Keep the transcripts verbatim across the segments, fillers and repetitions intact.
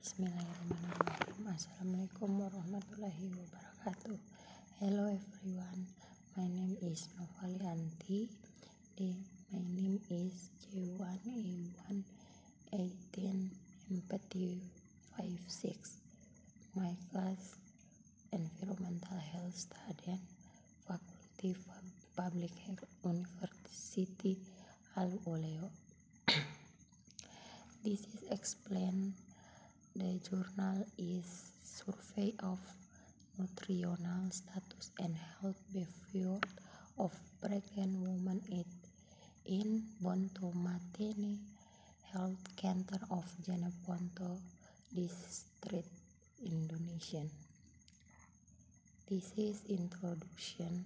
Bismillahirrahmanirrahim. Assalamualaikum warahmatullahi wabarakatuh. Hello everyone. My name is Novalianti. The, my name is J one A one eighteen empathy five six. My class Environmental Health Studies, Faculty of Public Health, University Halu Oleo. This is explained. The journal is Survey of Nutritional Status and Health Behavior of Pregnant Women in Bontomatene Health Center of Jeneponto District, Indonesia. This is introduction.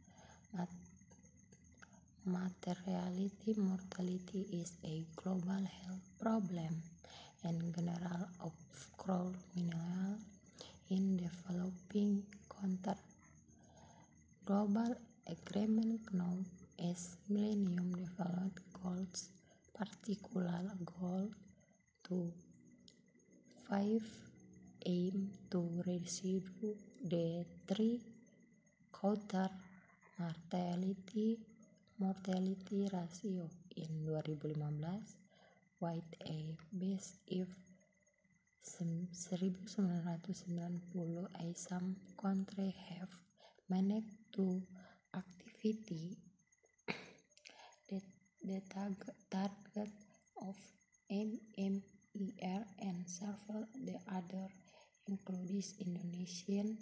Maternity mortality is a global health problem and general of criminal in developing countries. Global agreement known as Millennium Development Goals, particular goal to five aim to reduce the three-quarter mortality mortality ratio in dua ribu lima belas. White a base if seribu sembilan ratus sembilan puluh I some country have managed to activity that the target of M M E R and several the other including Indonesian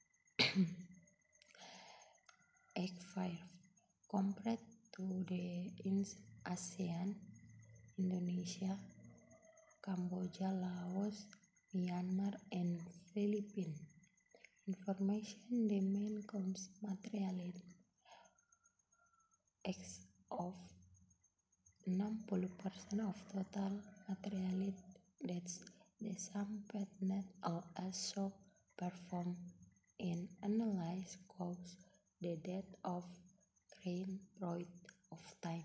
Act five compared to the in ASEAN, Indonesia, Cambodia, Laos, Myanmar, and Philippines. Information the main comes materiality X of enam puluh persen of total materiality that's the sum net are also performed in analyze cause the death of brain point of time.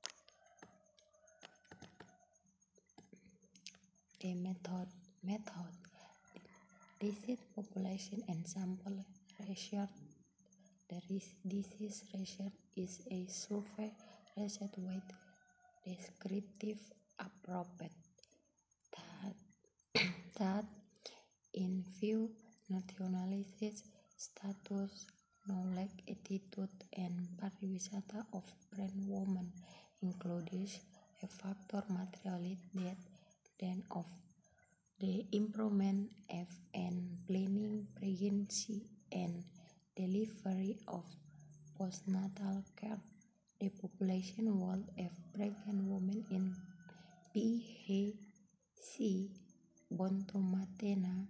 The method method disease population and sample research. The disease research is a survey research with descriptive approach that that in view nationality, status, knowledge, attitude, and pariwisata of pregnant women, including a factor materiality that then of the improvement of and planning pregnancy and delivery of postnatal care. The population world of pregnant women in P H C Bontomatena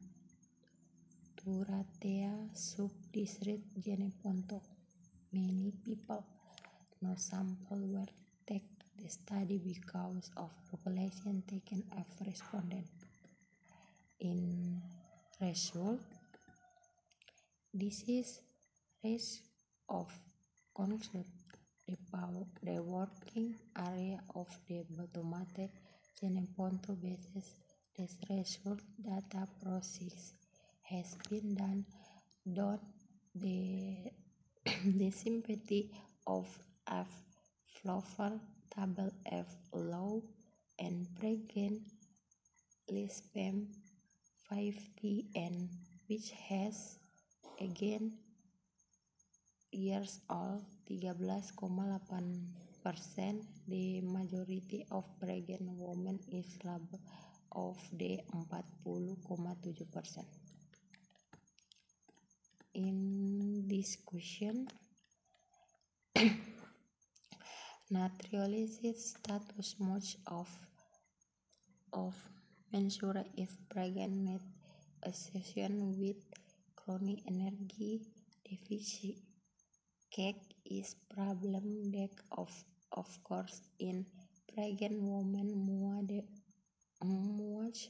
Turatea sub-district Jeneponto. Many people. No sample were taken the study because of population taken as respondent. In result, this is risk of conclude the power the working area of the Bontomate Jeneponto basis. This result data process has been done done the the sympathy of F flower table F low and pregnant lifespan five T and which has again years old tiga belas koma delapan persen. The majority of pregnant women is labor of the empat puluh koma tujuh persen. In this question, naturalistic status much of of measure if pregnant association with chronic energy deficit. Cake is problem that of of course in pregnant women more the much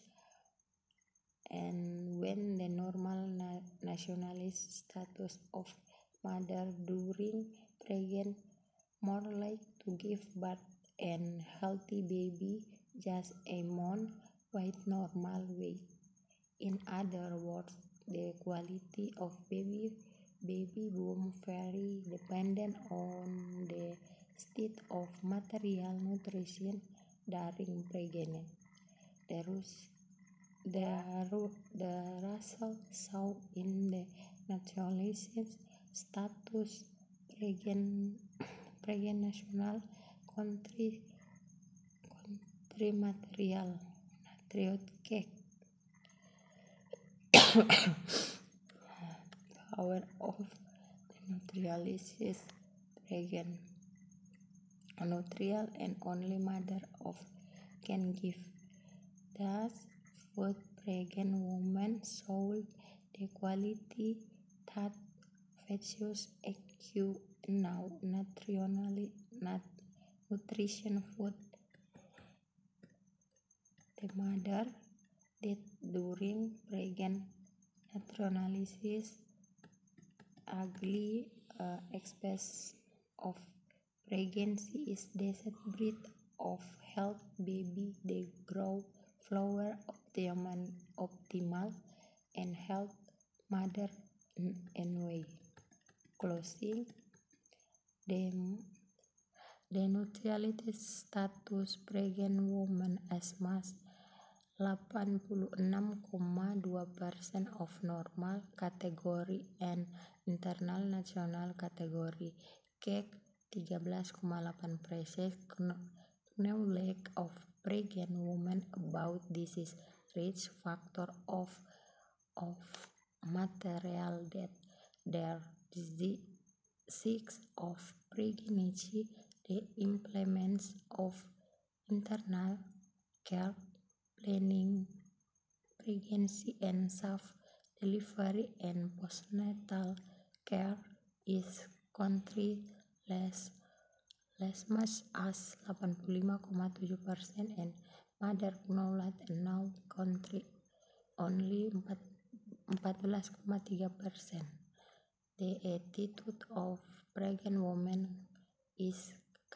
and when the normal na nationalist status of mother during pregnant more like to give birth and healthy baby just a month with normal weight. In other words, the quality of baby baby boom very dependent on the state of material nutrition during pregnancy. The, the, the Russell saw in the naturalization status pregnant national country country material nutrient cake power of the naturalization pregnant nutrial and only mother of can give. Thus, food pregnant women sold the quality that features A Q now nutritionally not nutrition food. The mother that during pregnant naturalization ugly uh, express of pregnancy is decent breed of health baby they grow flower optimal optimal and help mother in way. Closing the the neutrality status pregnant woman as much delapan puluh enam koma dua persen of normal category and internal national category. Cake tiga belas koma delapan persen. Knowledge of pregnant women about disease risk factor of of material that their disease of pregnancy, the implements of internal care planning, pregnancy and safe delivery and postnatal care is country less less much as delapan puluh lima koma tujuh persen and mother knowledge now country only empat belas koma tiga persen. The attitude of pregnant women is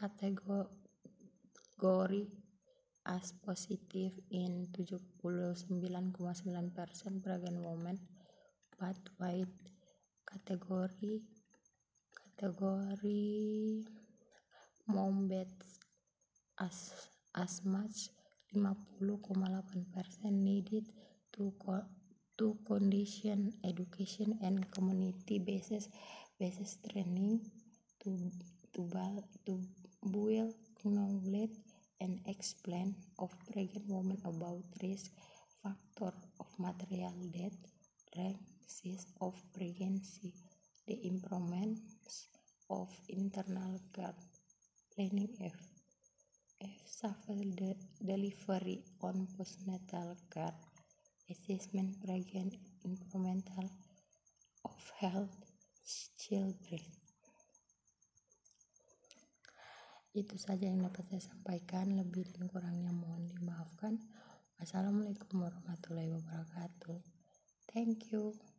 category as positive in tujuh puluh sembilan koma sembilan persen pregnant women, but white category category mom beds as as much lima puluh koma delapan persen needed to to condition education and community basis basis training to to to build knowledge and explain of pregnant women about risk factor of material death, ranges of pregnancy, the improvements of internal care planning if if safe de- delivery on postnatal care, assessment pregnant improvement of health children. Itu saja yang dapat saya sampaikan, lebih dan kurangnya mohon dimaafkan. Wassalamualaikum warahmatullahi wabarakatuh. Thank you.